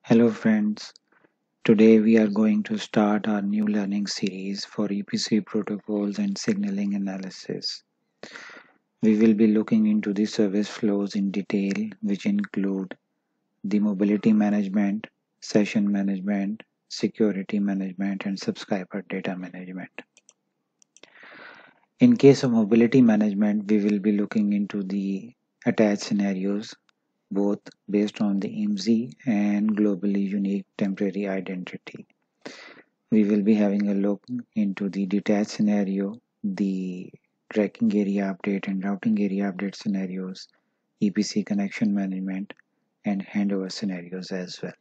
Hello friends, today we are going to start our new learning series for EPC protocols and signaling analysis. We will be looking into the service flows in detail, which include the mobility management, session management, security management, and subscriber data management. In case of mobility management, we will be looking into the attached scenarios, both based on the IMSI and globally unique temporary identity. We will be having a look into the detached scenario, the tracking area update and routing area update scenarios, EPC connection management, and handover scenarios as well.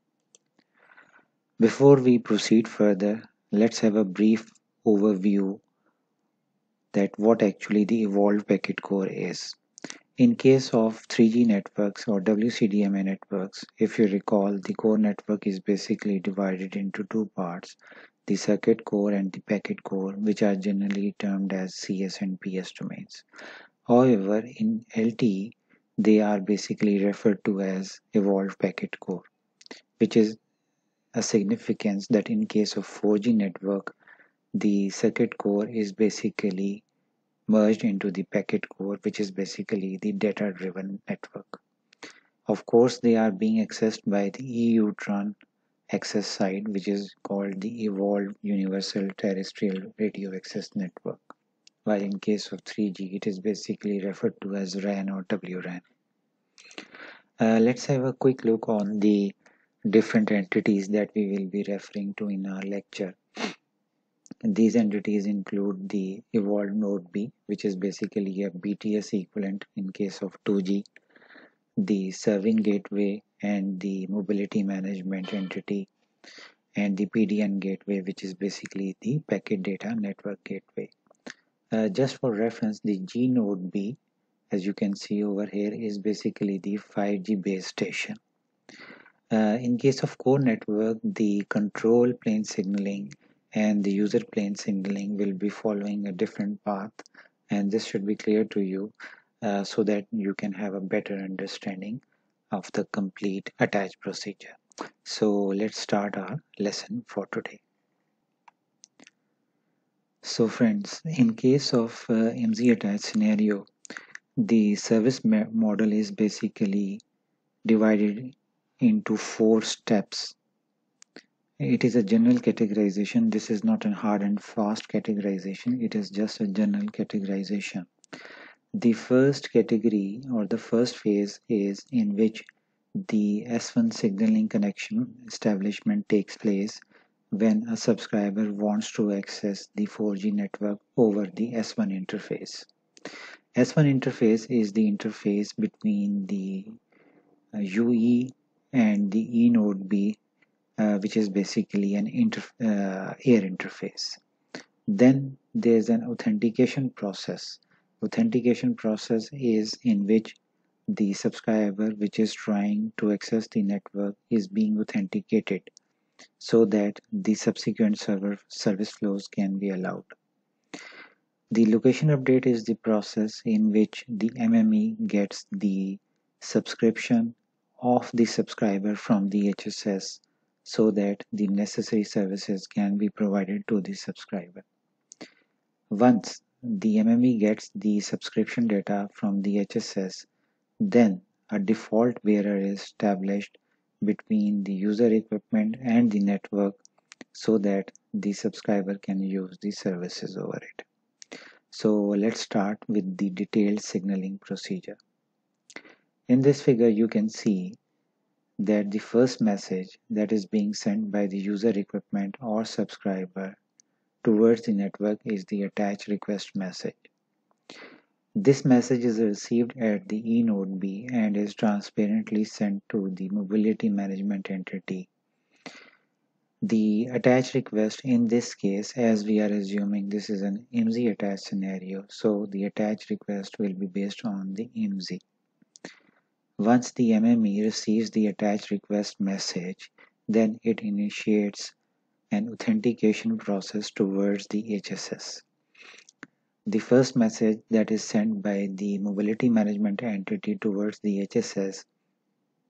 Before we proceed further, let's have a brief overview that what actually the evolved packet core is. In case of 3G networks or WCDMA networks, if you recall, the core network is basically divided into two parts, the circuit core and the packet core, which are generally termed as CS and PS domains. However, in LTE, they are basically referred to as evolved packet core, which is a significance that in case of 4G network, the circuit core is basically merged into the packet core, which is basically the data driven network. Of course, they are being accessed by the EUTRON access side, which is called the Evolved Universal Terrestrial Radio Access Network, while in case of 3G, it is basically referred to as RAN or WRAN. Let's have a quick look on the different entities that we will be referring to in our lecture. These entities include the evolved node B, which is basically a BTS equivalent in case of 2G, the serving gateway and the mobility management entity, and the PDN gateway, which is basically the packet data network gateway. Just for reference, the G node B, as you can see over here, is basically the 5G base station. In case of core network, the control plane signaling and the user plane signaling will be following a different path, and this should be clear to you so that you can have a better understanding of the complete attach procedure. So let's start our lesson for today. So friends, in case of IMSI attach scenario, the service model is basically divided into 4 steps. It is a general categorization. This is not a hard and fast categorization. It is just a general categorization. The first category or the first phase is in which the S1 signaling connection establishment takes place when a subscriber wants to access the 4G network over the S1 interface. S1 interface is the interface between the UE and the E node B, which is basically an air interface. Then there's an authentication process. Authentication process is in which the subscriber which is trying to access the network is being authenticated so that the subsequent service flows can be allowed. The location update is the process in which the MME gets the subscription of the subscriber from the HSS so that the necessary services can be provided to the subscriber. Once the MME gets the subscription data from the HSS, then a default bearer is established between the user equipment and the network so that the subscriber can use the services over it. So let's start with the detailed signaling procedure. In this figure, you can see that the first message that is being sent by the user equipment or subscriber towards the network is the attach request message. This message is received at the E node B and is transparently sent to the mobility management entity. The attach request in this case, as we are assuming this is an IMSI attach scenario, so the attach request will be based on the IMSI. Once the MME receives the attach request message, then it initiates an authentication process towards the HSS. The first message that is sent by the mobility management entity towards the HSS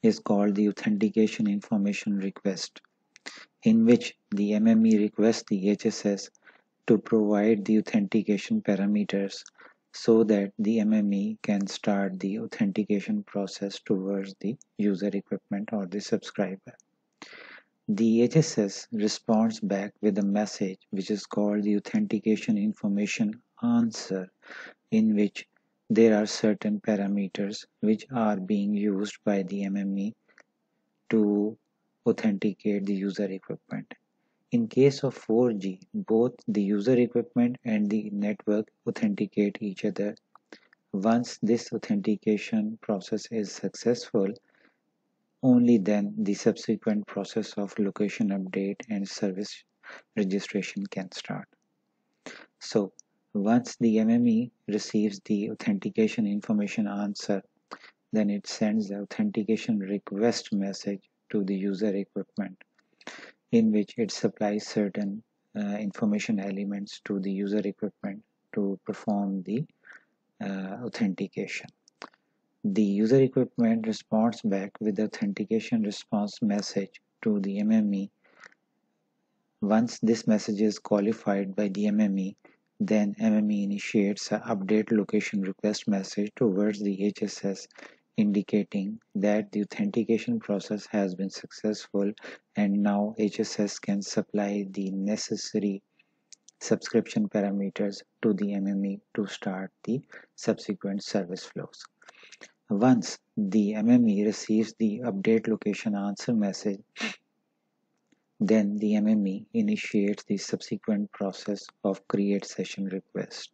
is called the authentication information request, in which the MME requests the HSS to provide the authentication parameters so that the MME can start the authentication process towards the user equipment or the subscriber. The HSS responds back with a message which is called the authentication information answer, in which there are certain parameters which are being used by the MME to authenticate the user equipment. In case of 4G, both the user equipment and the network authenticate each other. Once this authentication process is successful, only then the subsequent process of location update and service registration can start. So, once the MME receives the authentication information answer, then it sends the authentication request message to the user equipment, in which it supplies certain information elements to the user equipment to perform the authentication. The user equipment responds back with the authentication response message to the MME. Once this message is qualified by the MME, then MME initiates an update location request message towards the HSS, indicating that the authentication process has been successful and now HSS can supply the necessary subscription parameters to the MME to start the subsequent service flows. Once the MME receives the update location answer message, then the MME initiates the subsequent process of create session request.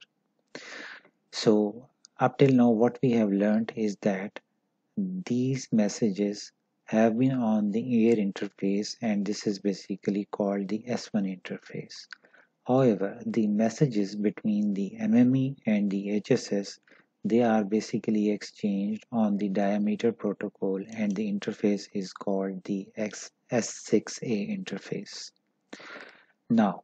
So up till now what we have learned is that these messages have been on the air interface, and this is basically called the S1 interface. However, the messages between the MME and the HSS, they are basically exchanged on the diameter protocol, and the interface is called the S6A interface. Now,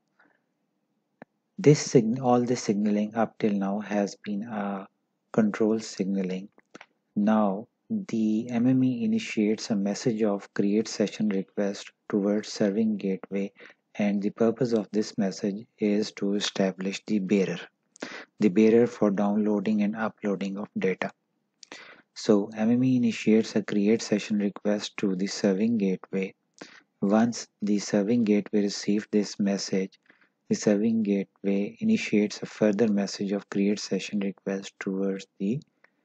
all this signaling up till now has been a control signaling. Now, the MME initiates a message of create session request towards serving gateway, and the purpose of this message is to establish the bearer for downloading and uploading of data. So MME initiates a create session request to the serving gateway. Once the serving gateway receives this message, the serving gateway initiates a further message of create session request towards the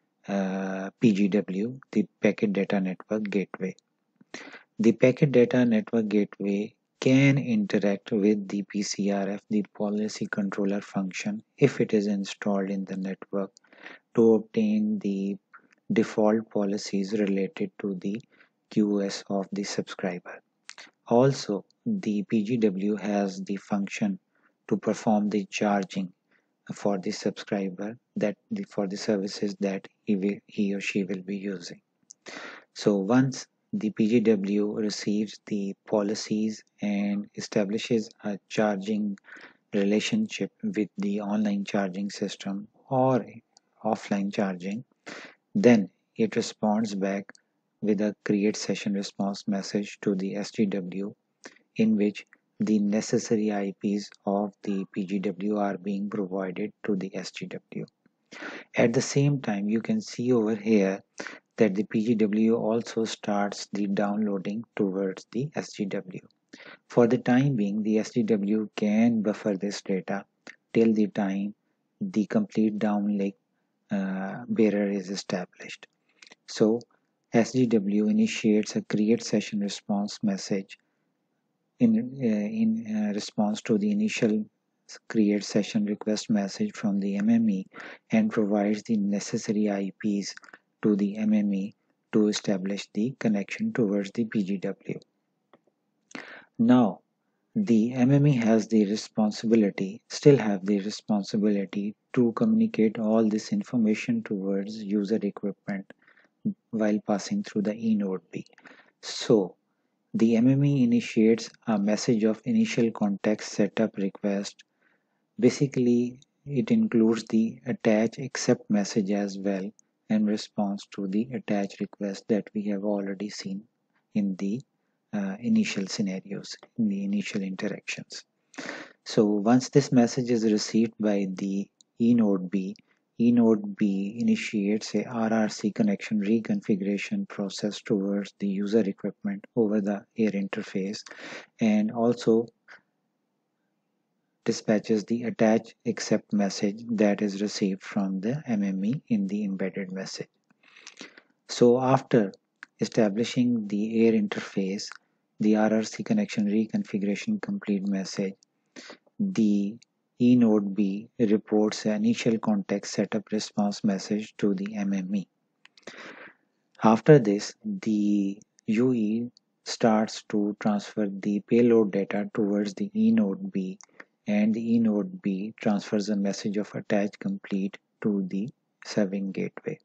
PGW, the Packet Data Network Gateway. The Packet Data Network Gateway can interact with the PCRF, the Policy Controller function, if it is installed in the network to obtain the default policies related to the QoS of the subscriber. Also, the PGW has the function to perform the charging for the subscriber for the services that he or she will be using. So once the PGW receives the policies and establishes a charging relationship with the online charging system or offline charging, then it responds back with a create session response message to the SGW, in which the necessary IPs of the PGW are being provided to the SGW. At the same time, you can see over here that the PGW also starts the downloading towards the SGW. For the time being, the SGW can buffer this data till the time the complete downlink bearer is established. So SGW initiates a create session response message in response to the initial create session request message from the MME and provides the necessary IPs to the MME to establish the connection towards the PGW. Now, the MME has the responsibility, still have the responsibility to communicate all this information towards user equipment while passing through the eNode B. So, the MME initiates a message of initial context setup request. Basically, it includes the attach accept message as well, and response to the attach request that we have already seen in the initial scenarios, in the initial interactions. So once this message is received by the eNode B, eNode B initiates a RRC connection reconfiguration process towards the user equipment over the air interface, and also dispatches the attach accept message that is received from the MME in the embedded message. So after establishing the air interface, the RRC connection reconfiguration complete message, the eNode B reports an initial context setup response message to the MME. After this, the UE starts to transfer the payload data towards the eNode B, and the eNode B transfers a message of attach complete to the serving gateway,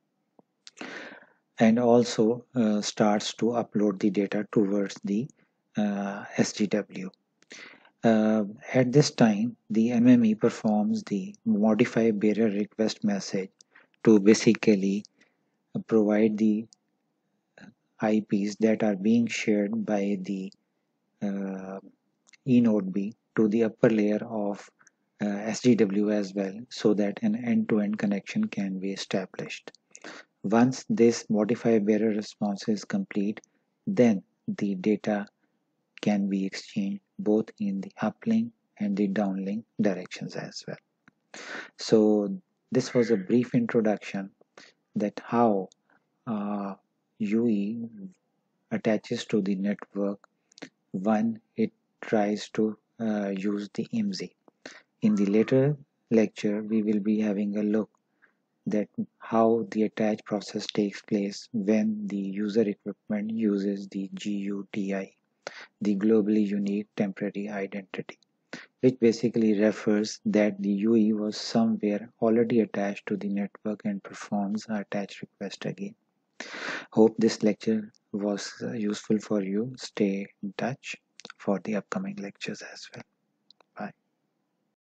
and also starts to upload the data towards the SGW. At this time, the MME performs the modify bearer request message to basically provide the IPs that are being shared by the eNode B to the upper layer of SGW as well, so that an end-to-end connection can be established. Once this modify bearer response is complete, then the data can be exchanged both in the uplink and the downlink directions as well. So this was a brief introduction that how UE attaches to the network when it tries to use the IMSI. In the later lecture, we will be having a look that how the attach process takes place when the user equipment uses the GUTI, the globally unique temporary identity, which basically refers that the UE was somewhere already attached to the network and performs a attach request again. Hope this lecture was useful for you. Stay in touch for the upcoming lectures as well.